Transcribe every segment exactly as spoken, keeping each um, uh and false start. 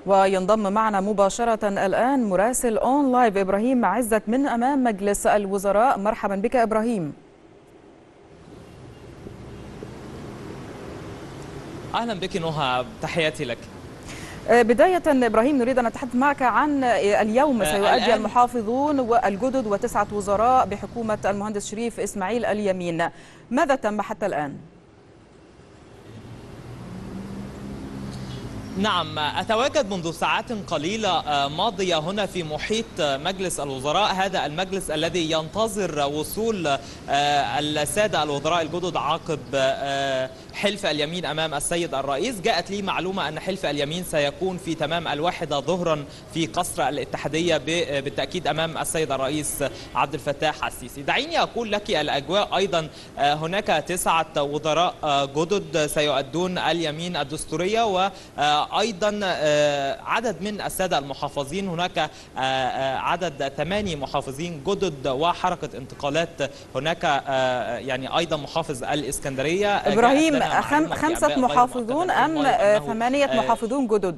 وينضم معنا مباشرة الآن مراسل أون لايف إبراهيم عزت من أمام مجلس الوزراء. مرحبا بك إبراهيم. أهلا بك نهى، تحياتي لك. بداية إبراهيم، نريد أن نتحدث معك عن اليوم سيؤدي المحافظون والجدد وتسعة وزراء بحكومة المهندس شريف إسماعيل اليمين، ماذا تم حتى الآن؟ نعم، أتواجد منذ ساعات قليلة ماضية هنا في محيط مجلس الوزراء، هذا المجلس الذي ينتظر وصول السادة الوزراء الجدد عقب حلف اليمين أمام السيد الرئيس. جاءت لي معلومة أن حلف اليمين سيكون في تمام الواحدة ظهرا في قصر الاتحادية بالتأكيد أمام السيد الرئيس عبد الفتاح السيسي. دعيني أقول لك الأجواء أيضا، هناك تسعة وزراء جدد سيؤدون اليمين الدستورية، و أيضا عدد من السادة المحافظين، هناك عدد ثماني محافظين جدد وحركة انتقالات. هناك يعني أيضا محافظ الإسكندرية. إبراهيم، خمسة محافظون أم ثمانية محافظون جدد؟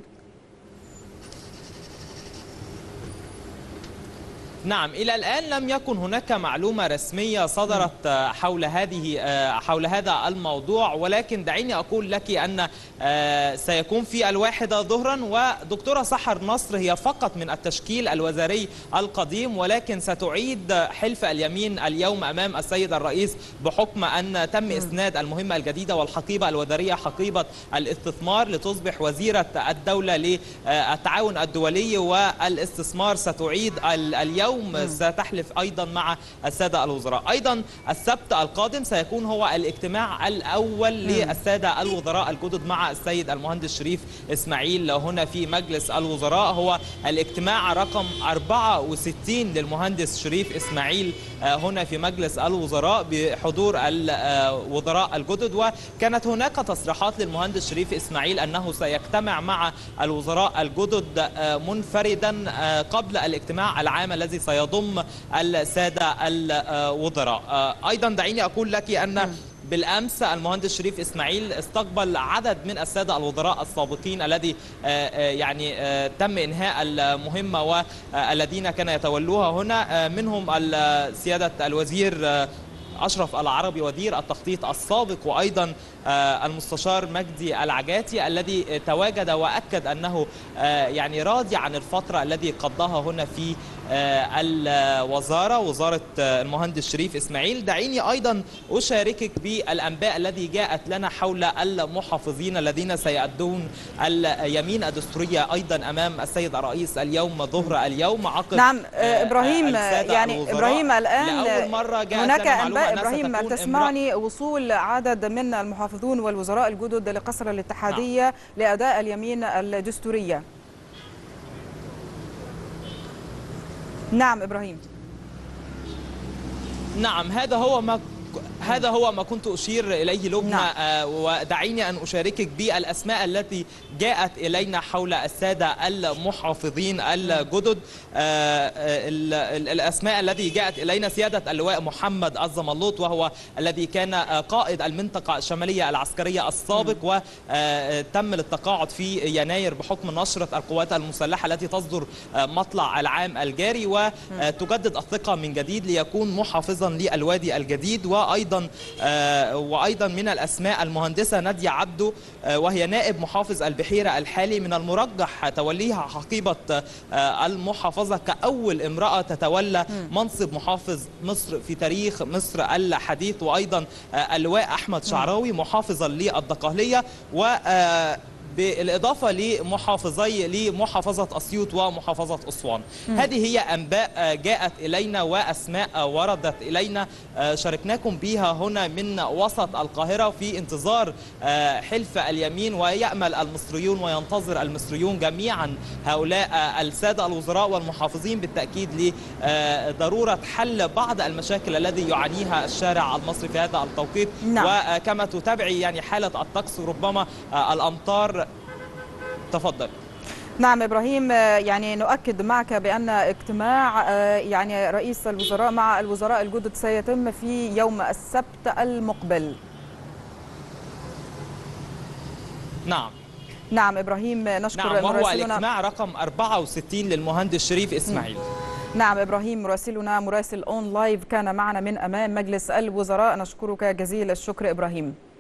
نعم، إلى الآن لم يكن هناك معلومة رسمية صدرت حول هذه حول هذا الموضوع، ولكن دعيني أقول لك أن سيكون في الواحدة ظهرا. ودكتورة سحر نصر هي فقط من التشكيل الوزاري القديم، ولكن ستعيد حلف اليمين اليوم أمام السيد الرئيس بحكم أن تم إسناد المهمة الجديدة والحقيبة الوزارية، حقيبة الاستثمار، لتصبح وزيرة الدولة للتعاون الدولي والاستثمار. ستعيد اليوم ستحلف أيضا مع السادة الوزراء. أيضا السبت القادم سيكون هو الاجتماع الأول للسادة الوزراء الجدد مع السيد المهندس شريف إسماعيل هنا في مجلس الوزراء. هو الاجتماع رقم أربعة وستين للمهندس شريف إسماعيل هنا في مجلس الوزراء بحضور الوزراء الجدد. وكانت هناك تصريحات للمهندس شريف إسماعيل أنه سيجتمع مع الوزراء الجدد منفردا قبل الاجتماع العام الذي سيضم السادة الوزراء. أيضا دعيني أقول لك أن بالأمس المهندس شريف إسماعيل استقبل عدد من السادة الوزراء السابقين الذي يعني تم إنهاء المهمة والذين كان يتولوها هنا، منهم سيادة الوزير أشرف العربي وزير التخطيط السابق، وأيضا المستشار مجدي العجاتي الذي تواجد وأكد أنه يعني راضي عن الفترة التي قضاها هنا في الوزارة، وزارة المهندس شريف إسماعيل. دعيني أيضا أشاركك بالأنباء الذي جاءت لنا حول المحافظين الذين سيؤدون اليمين الدستورية أيضا أمام السيد الرئيس اليوم ظهر اليوم عقد. نعم إبراهيم، يعني إبراهيم الآن لأول مرة جاءت هناك لنا أنباء إبراهيم تسمعني وصول عدد من المحافظون والوزراء الجدد لقصر الاتحادية نعم. لأداء اليمين الدستورية. نعم إبراهيم. نعم، هذا هو ما هذا هو ما كنت أشير إليه لبنى. نعم. آه ودعيني أن أشاركك بالأسماء التي جاءت إلينا حول السادة المحافظين الجدد. آه الأسماء التي جاءت إلينا: سيادة اللواء محمد الزملوط، وهو الذي كان قائد المنطقة الشمالية العسكرية السابق، وتم التقاعد في يناير بحكم نشرة القوات المسلحة التي تصدر مطلع العام الجاري، وتجدد الثقة من جديد ليكون محافظا للوادي الجديد. وأيضا آه وأيضا من الأسماء المهندسة نادية عبده، آه وهي نائب محافظ البحيرة الحالي، من المرجح توليها حقيبة آه المحافظة كأول امرأة تتولى منصب محافظ مصر في تاريخ مصر الحديث. وأيضا آه اللواء أحمد شعراوي محافظا للدقهلية، و آه بالإضافة لمحافظي لمحافظة أسيوط ومحافظة أسوان. م. هذه هي أنباء جاءت إلينا وأسماء وردت إلينا، شاركناكم بها هنا من وسط القاهرة في انتظار حلف اليمين. ويأمل المصريون وينتظر المصريون جميعا هؤلاء السادة الوزراء والمحافظين بالتأكيد لضرورة حل بعض المشاكل الذي يعانيها الشارع المصري في هذا التوقيت. نعم. وكما تتابعي يعني حالة الطقس، ربما الأمطار. تفضل. نعم إبراهيم، يعني نؤكد معك بأن اجتماع يعني رئيس الوزراء مع الوزراء الجدد سيتم في يوم السبت المقبل. نعم. نعم إبراهيم نشكر نعم، وهو مراسلنا. الاجتماع رقم أربعة وستين للمهندس شريف إسماعيل. نعم إبراهيم مراسلنا مراسل أون لايف كان معنا من أمام مجلس الوزراء، نشكرك جزيل الشكر إبراهيم.